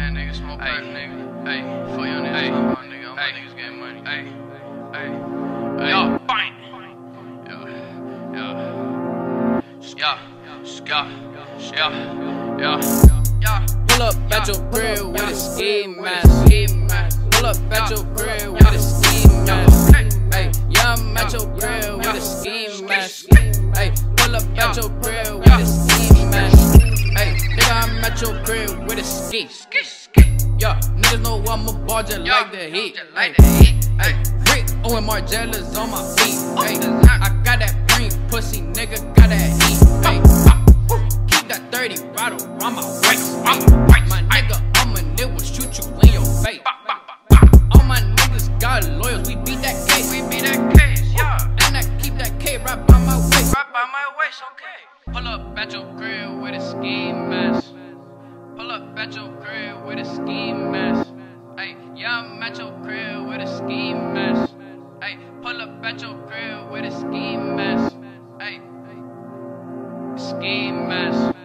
That nigga smoke perk, nigga. Hey, for your niggas, all my niggas, all my niggas getting money. Hey, yo, bang. Yeah. Pull up at your crib with a ski mask. Pull up at your crib with a ski mask. Hey, yeah, I'm at your crib with a ski mask. Hey, pull up at your crib with a ski mask. Hey, nigga, I'm at your crib with a ski. Yeah, niggas know I'm a ball just like the heat. Hey, Rick, Owen Margella's on my feet. Hey, I got that green pussy, nigga, got that heat. Hey, keep that 30 right around my waist. My nigga, I'ma nigga shoot you in your face. All my niggas got lawyers, we beat that case. Yeah. And I keep that K right by my waist. Okay. Pull up at your crib with a ski mask. Pull up at your crib with a ski mask. Hey, yeah, I'm at your crib with a ski mask. Hey, pull up at your crib with a ski mask. Hey, ski mask.